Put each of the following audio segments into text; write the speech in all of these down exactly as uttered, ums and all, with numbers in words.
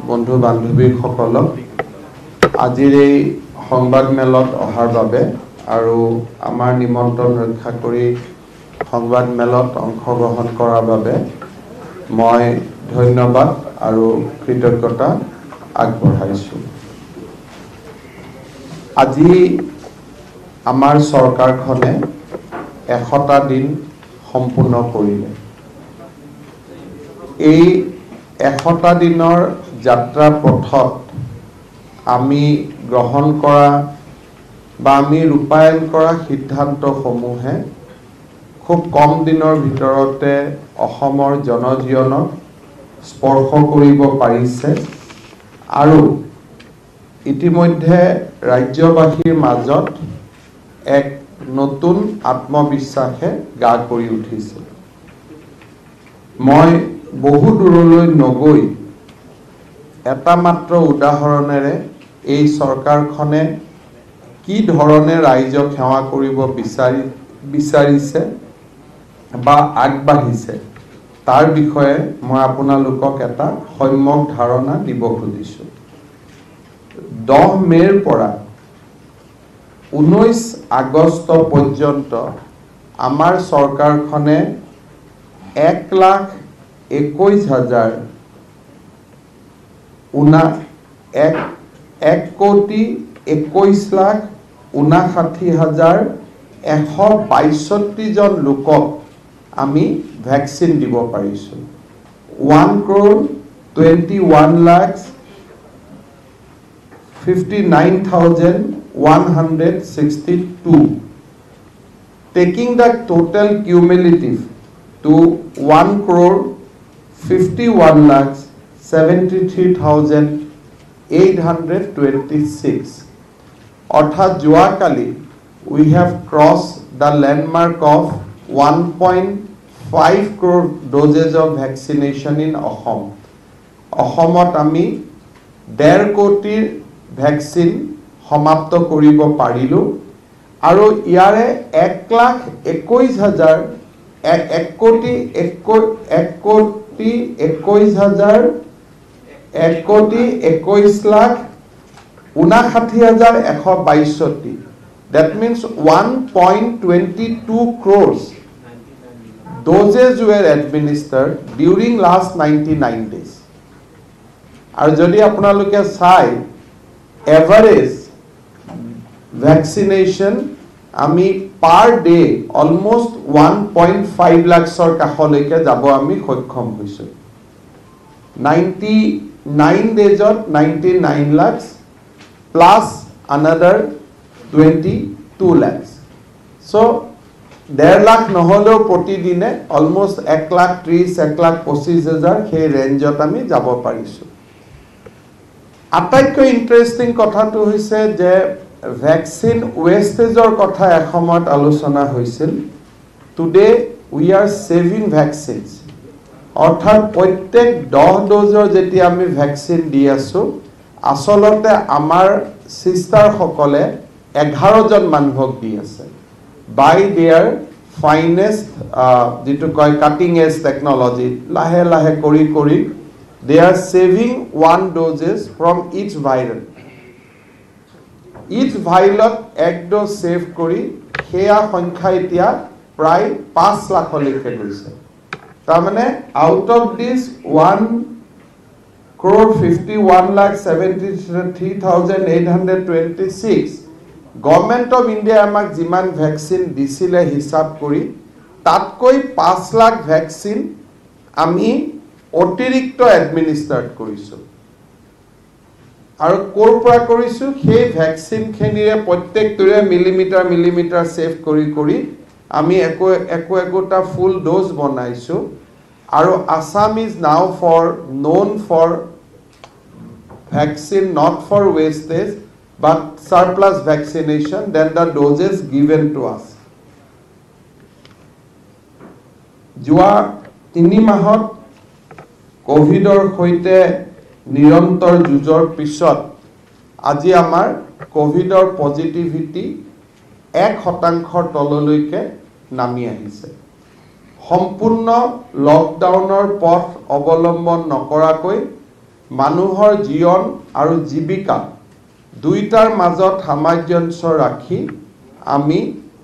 বন্ধু বান্ধৱীসকলক আজিৰ এই সংবাদ মেলত অহাৰ বাবে আৰু আমাৰ নিমন্ত্ৰণ ৰক্ষা কৰি সংবাদ মেলত অংশগ্ৰহণ কৰাৰ বাবে মই ধন্যবাদ আৰু কৃতজ্ঞতা আগবঢ়াইছোঁ। আজি আমাৰ চৰকাৰখনে এশটা দিন সম্পূৰ্ণ কৰিলে। এই এশটা দিনৰ যাত্ৰা পথত আমি গ্ৰহণ কৰা বা আমি ৰূপায়ণ কৰা সিদ্ধান্তসমূহে খুব কম দিনৰ ভিতৰতে অসমৰ জনজীৱনক স্পৰ্শ কৰিব পাৰিছে আৰু ইতিমধ্যে ৰাজ্যবাসীৰ মাজত এক নতুন আত্মবিশ্বাসে গা কৰি উঠিছে। মই বহু দূৰলৈ নগৈ এটা মাত্ৰ উদাহৰণেৰে এই চৰকাৰখনে কি ধৰণে ৰাইজক সেৱা কৰিব বিচাৰি বিচাৰিছে বা আগবাঢ়িছে তাৰ বিষয়ে মই আপোনালোকক এটা সম্যক ধাৰণা দিব খুজিছোঁ। দহ মে'ৰ পৰা ঊনৈছ আগষ্ট পৰ্যন্ত আমাৰ চৰকাৰখনে এক লাখ একৈছ হাজাৰ উনা এক এক কোটি একৈছ লাখ ঊনাষাঠি হাজাৰ এশ বাইছষ্ঠিজন লোকক আমি ভেকচিন দিব পাৰিছোঁ। One crore twenty one lakh fifty nine thousand one hundred sixty two, taking the total cumulative to one crore fifty-one lakhs seventy-three thousand eight hundred twenty-six. অৰ্থাৎ যোৱাকালি we have crossed the landmark of one point five crore doses of vaccination in Assam. অসমত আমি ডেৰ কোটিৰ vaccine সমাপ্ত কৰিব পাৰিলোঁ আৰু ইয়াৰে এক লাখ একৈছ হাজাৰ এক কোটি এক কোটি একৈছ হাজাৰ এক কোটি একৈছ লাখ ঊনাষাঠি হাজাৰ এশ বাইছষ্ঠি। That means one point two two crores doses were administered during last ninety-nine days. আৰু যদি আপোনালোকে চাই average vaccination আমি per day almost one point five লাখৰ কাষলৈকে যাব আমি সক্ষম হৈছোঁ। নাইণ্টি নাইন ডেজত ninety nine lakh plus another twenty two lakh. So' ডেৰ লাখ নহ'লেও প্ৰতিদিনে অলমোষ্ট এক লাখ ত্ৰিছ এক লাখ পঁচিছ হাজাৰ সেই ৰেঞ্জত আমি যাব পাৰিছোঁ। আটাইতকৈ ইণ্টাৰেষ্টিং কথাটো হৈছে যে ভেকচিন ৱেষ্টেজৰ কথা এসময়ত আলোচনা হৈছিল। Today we are saving vaccines. অৰ্থাৎ প্ৰত্যেক দহ ড'জৰ যেতিয়া আমি ভেকচিন দি আছোঁ আচলতে আমাৰ চিষ্টাৰসকলে এঘাৰজন মানুহক দি আছে বাই দেয়াৰ ফাইনেষ্ট যিটো কয় কাটিং এজ টেকনলজি লাহে লাহে কৰি কৰি they are saving one doses from each vial. Each ভাইলত এক ড'জ ছেভ কৰি সেয়া সংখ্যা এতিয়া প্ৰায় পাঁচ লাখলৈকে গৈছে। তাৰমানে out of this one crore fifty one lakh seventy three thousand eight hundred twenty six government of ইণ্ডিয়াই আমাক যিমান ভেকচিন দিছিলে হিচাপ কৰি তাতকৈ পাঁচ লাখ ভেকচিন আমি অতিৰিক্ত এডমিনিষ্টাৰ্ড কৰিছোঁ। আৰু ক'ৰ পৰা কৰিছোঁ সেই ভেকচিনখিনিৰে প্ৰত্যেকটোৰে মিলিমিটাৰ মিলিমিটাৰ ছেভ কৰি কৰি আমি একো একো একোটা ফুল ড'জ বনাইছোঁ। আৰু Assam is now for known for vaccine not for wastage but surplus vaccination than the doses given to us. যোৱা তিনি মাহত কোভিডৰ সৈতে নিৰন্তৰ যুঁজৰ পিছত আজি আমাৰ কোভিডৰ পজিটিভিটি এক শতাংশৰ তললৈকে নামি আহিছে। সম্পূৰ্ণ লকডাউনৰ পথ অৱলম্বন নকৰাকৈ মানুহৰ জীৱন আৰু জীৱিকা দুইটাৰ মাজত সামঞ্জস্য ৰাখি আমি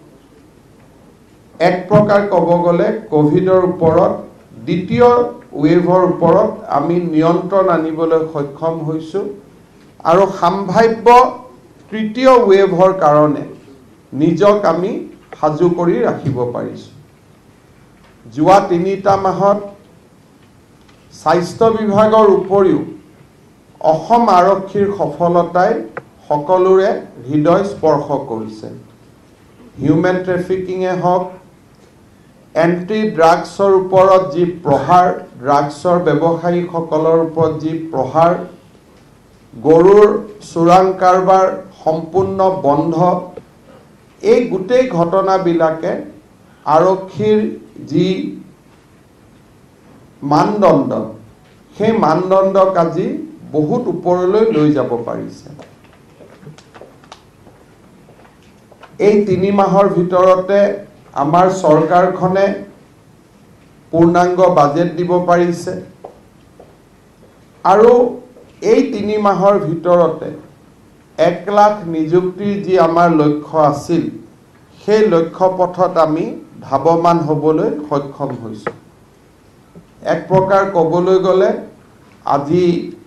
এক প্ৰকাৰ ক'ব গ'লে কোভিডৰ ওপৰত দ্বিতীয় ৱেভৰ ওপৰত আমি নিয়ন্ত্ৰণ আনিবলৈ সক্ষম হৈছোঁ আৰু সম্ভাৱ্য তৃতীয় ৱেভৰ কাৰণে নিজক আমি সাজু কৰি ৰাখিব পাৰিছোঁ। যোৱা তিনিটা মাহত স্বাস্থ্য বিভাগৰ উপৰিও অসম আৰক্ষীৰ সফলতাই সকলোৰে হৃদয় স্পৰ্শ কৰিছে। হিউমেন ট্ৰেফিকিঙে হওক, এণ্টি ড্ৰাগছৰ ওপৰত যি প্ৰহাৰ, ড্ৰাগছৰ ব্যৱসায়ীসকলৰ ওপৰত যি প্ৰহাৰ, গৰুৰ চোৰাং কাৰবাৰ সম্পূৰ্ণ বন্ধ, এই গোটেই ঘটনাবিলাকে আৰক্ষীৰ যি মানদণ্ড, সেই মানদণ্ডক আজি বহুত ওপৰলৈ লৈ যাব পাৰিছে। এই তিনি মাহৰ ভিতৰতে আমাৰ চৰকাৰখনে পূৰ্ণাংগ বাজেট দিব পাৰিছে আৰু এই তিনি মাহৰ ভিতৰতে এক লাখ নিযুক্তিৰ যি আমাৰ লক্ষ্য আছিল, সেই লক্ষ্য পথত আমি ধাৱমান হ'বলৈ সক্ষম হৈছোঁ। এক প্ৰকাৰ ক'বলৈ গ'লে আজি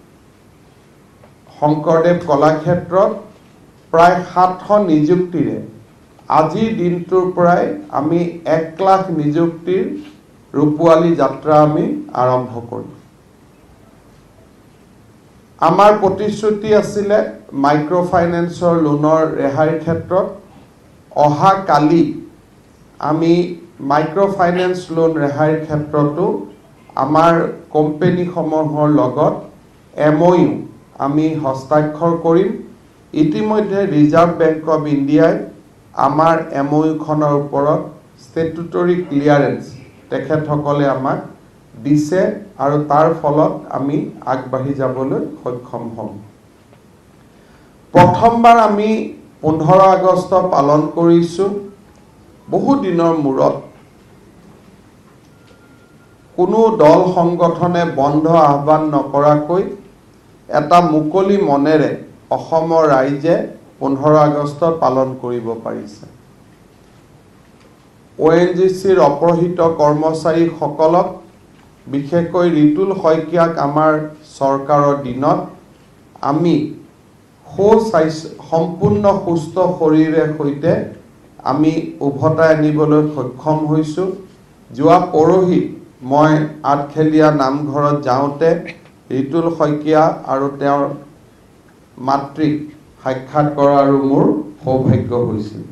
শংকৰদেৱ কলাক্ষেত্ৰত প্ৰায় সাতশ নিযুক্তিৰে আজিৰ দিনটোৰ পৰাই আমি এক লাখ নিযুক্তিৰ ৰূপোৱালী যাত্ৰা আমি আৰম্ভ কৰিম। আমাৰ প্ৰতিশ্ৰুতি আছিলে মাইক্ৰ' ফাইনেন্সৰ লোনৰ ৰেহাইৰ ক্ষেত্ৰত অহা কালি আমি মাইক্ৰ' ফাইনেন্স লোন ৰেহাইৰ ক্ষেত্ৰতো আমাৰ কোম্পানীসমূহৰ লগত এম অ' ইউ আমি হস্তাক্ষৰ কৰিম। ইতিমধ্যে ৰিজাৰ্ভ বেংক অৱ ইণ্ডিয়াই আমাৰ এম অ' ইউখনৰ ওপৰত ষ্টেটুটৰী ক্লিয়াৰেন্স তেখেতসকলে আমাক দিছে আৰু তাৰ ফলত আমি আগবাঢ়ি যাবলৈ সক্ষম হ'ম। প্ৰথমবাৰ আমি পোন্ধৰ আগষ্ট পালন কৰিছোঁ। বহু দিনৰ মূৰত কোনো দল সংগঠনে বন্ধ আহ্বান নকৰাকৈ এটা মুকলি মনেৰে অসমৰ ৰাইজে পোন্ধৰ আগষ্ট পালন কৰিব পাৰিছে। অ' এন জি চিৰ অপহৃত কৰ্মচাৰীসকলক, বিশেষকৈ ৰিতুল শইকীয়াক আমাৰ চৰকাৰৰ দিনত আমি সুস্বাস্থ্য সম্পূৰ্ণ সুস্থ শৰীৰে সৈতে আমি উভতাই আনিবলৈ সক্ষম হৈছোঁ। যোৱা পৰহি মই আঠখেলীয়া নামঘৰত যাওঁতে ৰিতুল শইকীয়া আৰু তেওঁৰ মাতৃক সাক্ষাৎ কৰাৰো মোৰ সৌভাগ্য হৈছিল।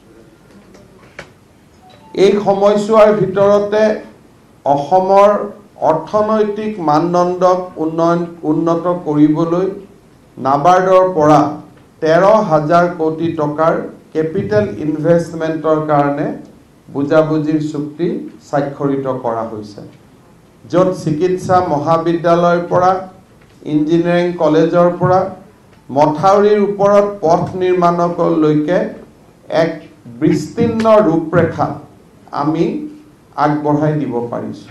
এই সময়ছোৱাৰ ভিতৰতে অসমৰ অৰ্থনৈতিক মানদণ্ডক উন্নয়ন উন্নত কৰিবলৈ নাবাৰ্ডৰ পৰা তেৰ হাজাৰ কোটি টকাৰ কেপিটেল ইনভেষ্টমেণ্টৰ কাৰণে বুজাবুজিৰ চুক্তি স্বাক্ষৰিত কৰা হৈছে, য'ত চিকিৎসা মহাবিদ্যালয়ৰ পৰা, ইঞ্জিনিয়াৰিং কলেজৰ পৰা মথাউৰিৰ ওপৰত পথ নিৰ্মাণলৈকে এক বিস্তীৰ্ণ ৰূপৰেখা আমি আগবঢ়াই দিব পাৰিছোঁ।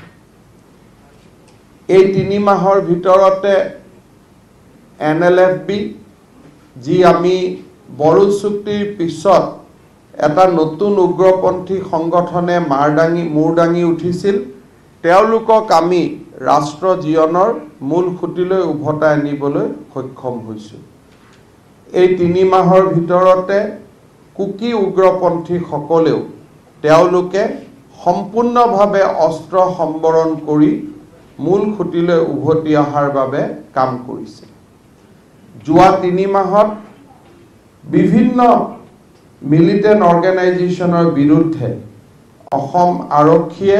এই তিনি মাহৰ ভিতৰতে এন এল এফ বি, যি আমি বড়ো চুক্তিৰ পিছত এটা নতুন উগ্ৰপন্থী সংগঠনে মাৰ দাঙি মূৰ দাঙি উঠিছিল, তেওঁলোকক আমি ৰাষ্ট্ৰ জীৱনৰ মূল খুঁটিলৈ উভতাই আনিবলৈ সক্ষম হৈছোঁ। এই তিনি মাহৰ ভিতৰতে কুকি উগ্ৰপন্থীসকলেও তেওঁলোকে সম্পূৰ্ণভাৱে অস্ত্ৰ সম্বৰণ কৰি মূল খুঁটিলৈ উভতি অহাৰ বাবে কাম কৰিছে। যোৱা তিনি মাহত বিভিন্ন মিলিটেণ্ট অৰ্গেনাইজেশ্যনৰ বিৰুদ্ধে অসম আৰক্ষীয়ে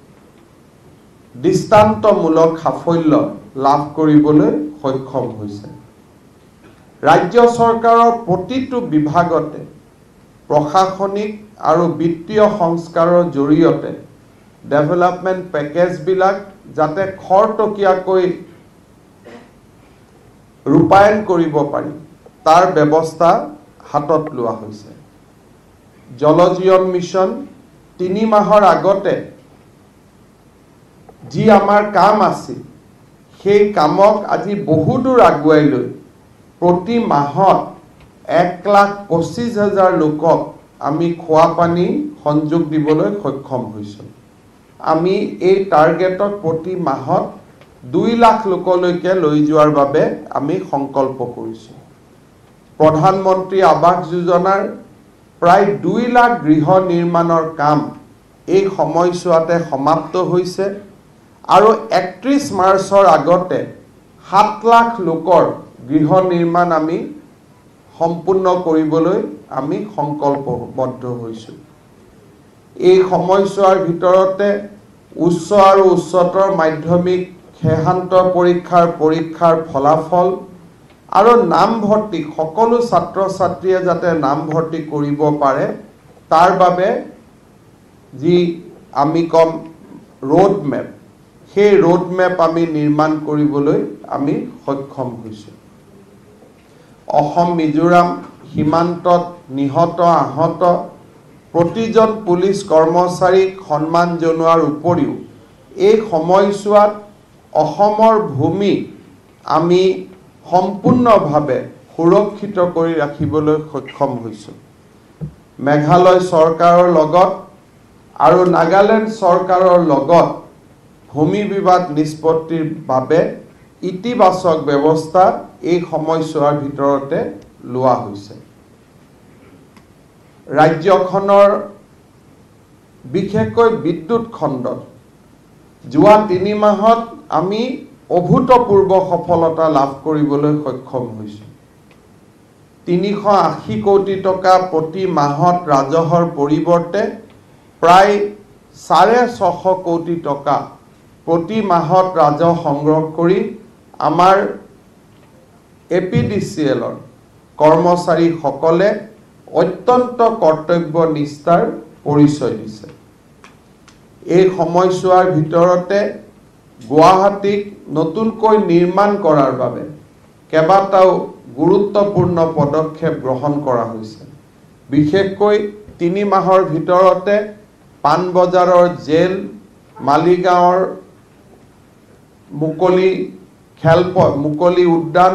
দৃষ্টান্তমূলক সাফল্য লাভ কৰিবলৈ সক্ষম হৈছে। ৰাজ্য চৰকাৰৰ প্ৰতিটো বিভাগতে প্ৰশাসনিক আৰু বিত্তীয় সংস্কাৰৰ জৰিয়তে ডেভেলপমেণ্ট পেকেজবিলাক যাতে খৰতকীয়াকৈ ৰূপায়ণ কৰিব পাৰি তাৰ ব্যৱস্থা হাতত লোৱা হৈছে। জল জীৱন মিছন তিনি মাহৰ আগতে যি আমাৰ কাম আছিল, সেই কামক আজি বহুদূৰ আগুৱাই লৈ প্ৰতি মাহত এক লাখ পঁচিছ হাজাৰ লোকক আমি খোৱা পানী সংযোগ দিবলৈ সক্ষম হৈছোঁ। আমি এই টাৰ্গেটক প্ৰতি মাহত দুই লাখ লোকলৈকে লৈ যোৱাৰ বাবে আমি সংকল্প কৰিছোঁ। প্ৰধানমন্ত্ৰী আৱাস যোজনাৰ প্ৰায় দুই লাখ গৃহ নিৰ্মাণৰ কাম এই সময়ছোৱাতে সমাপ্ত হৈছে আৰু একত্ৰিছ মাৰ্চৰ আগতে সাত লাখ লোকৰ গৃহ নিৰ্মাণ আমি সম্পূৰ্ণ কৰিবলৈ আমি সংকল্পবদ্ধ হৈছোঁ। এই সময়ছোৱাৰ ভিতৰতে উচ্চ আৰু উচ্চতৰ মাধ্যমিক শেহান্ত পৰীক্ষাৰ পৰীক্ষাৰ ফলাফল আৰু নামভৰ্তি সকলো ছাত্ৰ ছাত্ৰীয়ে যাতে নামভৰ্তি কৰিব পাৰে তাৰ বাবে যি আমি কম ৰোড মেপ, সেই ৰোড মেপ আমি নিৰ্মাণ কৰিবলৈ আমি সক্ষম হৈছোঁ। অসম মিজোৰাম সীমান্তত নিহত আহত প্ৰতিজন পুলিচ কৰ্মচাৰীক সন্মান জনোৱাৰ উপৰিও এই সময়ছোৱাত অসমৰ ভূমি আমি সম্পূৰ্ণভাৱে সুৰক্ষিত কৰি ৰাখিবলৈ সক্ষম হৈছোঁ। মেঘালয় চৰকাৰৰ লগত আৰু নাগালেণ্ড চৰকাৰৰ লগত ভূমি বিবাদ নিষ্পত্তিৰ বাবে ইতিবাচক ব্যৱস্থা এই সময়ছোৱাৰ ভিতৰতে লোৱা হৈছে। ৰাজ্যখনৰ বিশেষকৈ বিদ্যুৎ খণ্ডত যোৱা তিনি মাহত আমি অভূতপূৰ্ব সফলতা লাভ কৰিবলৈ সক্ষম হৈছোঁ। তিনিশ আশী কোটি টকা প্ৰতি মাহত ৰাজহৰ পৰিৱৰ্তে প্ৰায় চাৰে ছশ কোটি টকা প্ৰতি মাহত ৰাজহ সংগ্ৰহ কৰি আমাৰ এ পি ডি চি এলৰ কৰ্মচাৰীসকলে অত্যন্ত কৰ্তব্যনিষ্ঠাৰ পৰিচয় দিছে। এই সময়ছোৱাৰ ভিতৰতে গুৱাহাটীক নতুনকৈ নিৰ্মাণ কৰাৰ বাবে কেইবাটাও গুৰুত্বপূৰ্ণ পদক্ষেপ গ্ৰহণ কৰা হৈছে। বিশেষকৈ তিনি মাহৰ ভিতৰতে পাণবজাৰৰ জেল, মালিগাঁৱৰ মুকলি খেল মুকলি উদ্যান,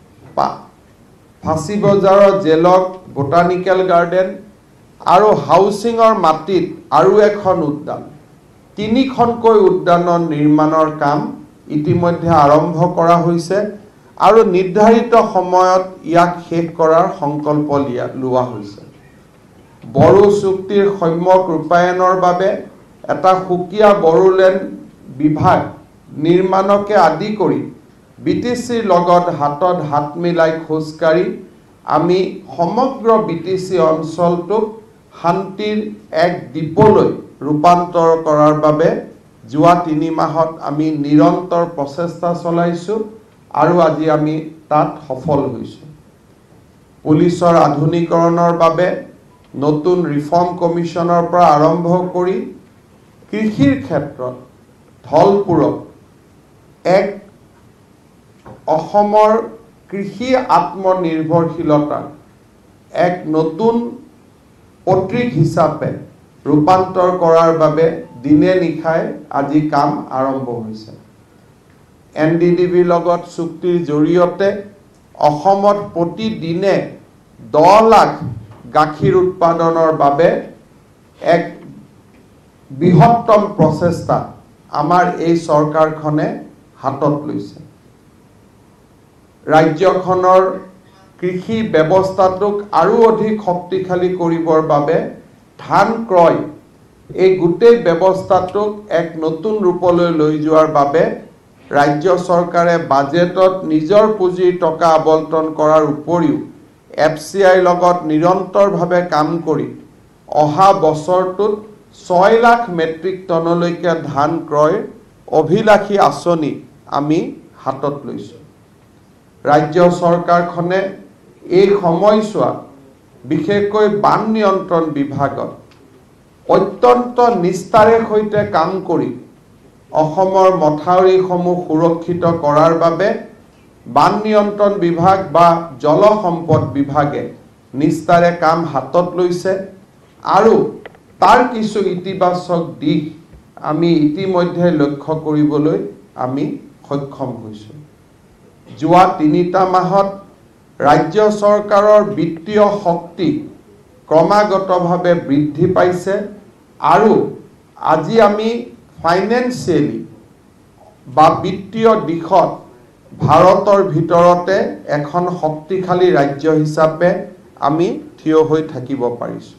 ফাঁচী বজাৰৰ জেলক বটানিকেল গাৰ্ডেন আৰু হাউচিঙৰ মাটিত আৰু এখন উদ্যান, তিনিখনকৈ উদ্যানৰ নিৰ্মাণৰ কাম ইতিমধ্যে আৰম্ভ কৰা হৈছে আৰু নিৰ্ধাৰিত সময়ত ইয়াক শেষ কৰাৰ সংকল্প লোৱা হৈছে। বড়ো চুক্তিৰ সম্যক ৰূপায়ণৰ বাবে এটা সুকীয়া বড়োলেণ্ড বিভাগ নিৰ্মাণকে আদি কৰি বি টি চিৰ লগত হাতত হাত মিলাই খোজকাঢ়ি আমি সমগ্ৰ বি টি চি অঞ্চলটোক শান্তিৰ এক দ্বীপলৈ ৰূপান্তৰ কৰাৰ বাবে যোৱা তিনি মাহত আমি নিৰন্তৰ প্ৰচেষ্টা চলাইছোঁ আৰু আজি আমি তাত সফল হৈছোঁ। পুলিচৰ আধুনিকৰণৰ বাবে নতুন ৰিফৰ্ম কমিশ্যনৰ পৰা আৰম্ভ কৰি কৃষিৰ ক্ষেত্ৰত ধলপুৰক এক অসমৰ কৃষি আত্মনিৰ্ভৰশীলতাৰ এক নতুন প্ৰতীক হিচাপে ৰূপান্তৰ কৰাৰ বাবে দিনে নিশাই আজি কাম আৰম্ভ হৈছে। এন ডি ডি বিৰ লগত চুক্তিৰ জৰিয়তে অসমত প্ৰতিদিনে দহ লাখ গাখীৰ উৎপাদনৰ বাবে এক বৃহত্তম প্ৰচেষ্টা আমাৰ এই চৰকাৰখনে হাতত লৈছে। ৰাজ্যখনৰ কৃষি ব্যৱস্থাটোক আৰু অধিক শক্তিশালী কৰিবৰ বাবে ধান ক্ৰয় এই গোটেই ব্যৱস্থাটোক এক নতুন ৰূপলৈ লৈ যোৱাৰ বাবে ৰাজ্য চৰকাৰে বাজেটত নিজৰ পুঁজিৰ টকা আবণ্টন কৰাৰ উপৰিও এফ চি আইৰ লগত নিৰন্তৰভাৱে কাম কৰি অহা বছৰটোত ছয় লাখ মেট্ৰিক টনলৈকে ধান ক্ৰয়ৰ অভিলাষী আঁচনি আমি হাতত লৈছোঁ। ৰাজ্য চৰকাৰখনে এই সময়ছোৱাত বিশেষকৈ বান নিয়ন্ত্ৰণ বিভাগত অত্যন্ত নিষ্ঠাৰে সৈতে কাম কৰি অসমৰ মথাউৰিসমূহ সুৰক্ষিত কৰাৰ বাবে বান নিয়ন্ত্ৰণ বিভাগ বা জল সম্পদ বিভাগে নিষ্ঠাৰে কাম হাতত লৈছে আৰু তাৰ কিছু ইতিবাচক দিশ আমি ইতিমধ্যে লক্ষ্য কৰিবলৈ আমি সক্ষম হৈছোঁ। যোৱা তিনিটা মাহত ৰাজ্য চৰকাৰৰ বিত্তীয় শক্তি ক্ৰমাগতভাৱে বৃদ্ধি পাইছে আৰু আজি আমি ফাইনেন্সিয়েলি বা বিত্তীয় দিশত ভাৰতৰ ভিতৰতে এখন শক্তিশালী ৰাজ্য হিচাপে আমি থিয় হৈ থাকিব পাৰিছোঁ।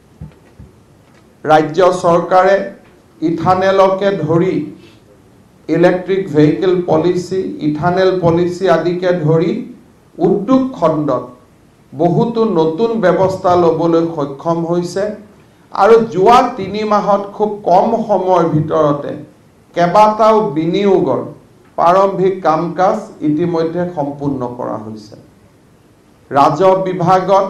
ৰাজ্য চৰকাৰে ইথানেলকে ধৰি electric vehicle policy, ethanol policy আদিকে ধৰি উদ্যোগ খণ্ডত বহুতো নতুন ব্যৱস্থা ল'বলৈ সক্ষম হৈছে আৰু যোৱা তিনি মাহত খুব কম সময়ৰ ভিতৰতে কেইবাটাও বিনিয়োগৰ প্ৰাৰম্ভিক কাম কাজ ইতিমধ্যে সম্পূৰ্ণ কৰা হৈছে। ৰাজহ বিভাগত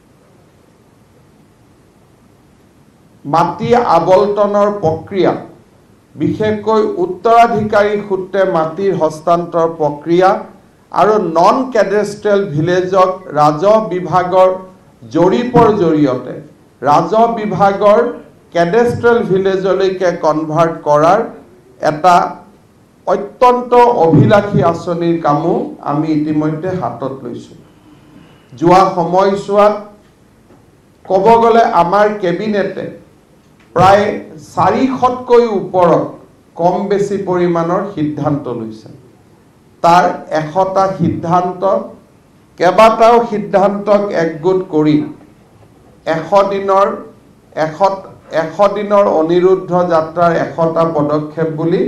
মাটি আবণ্টনৰ প্ৰক্ৰিয়া, বিশেষকৈ উত্তৰাধিকাৰী সূত্ৰে মাটিৰ হস্তান্তৰ প্ৰক্ৰিয়া আৰু নন কেডেষ্ট্ৰিয়েল ভিলেজক ৰাজহ বিভাগৰ জৰীপৰ জৰিয়তে ৰাজহ বিভাগৰ কেডেষ্ট্ৰিয়েল ভিলেজলৈকে কনভাৰ্ট কৰাৰ এটা অত্যন্ত অভিলাষী আঁচনিৰ কামো আমি ইতিমধ্যে হাতত লৈছোঁ। যোৱা সময়ছোৱাত ক'ব গ'লে আমাৰ কেবিনেটে প্ৰায় চাৰিশতকৈ ওপৰত কম বেছি পৰিমাণৰ সিদ্ধান্ত লৈছে। তাৰ এশটা সিদ্ধান্ত কেইবাটাও সিদ্ধান্তক একগোট কৰি এশ দিনৰ এশ এশ দিনৰ অনিৰুদ্ধ যাত্ৰাৰ এশটা পদক্ষেপ বুলি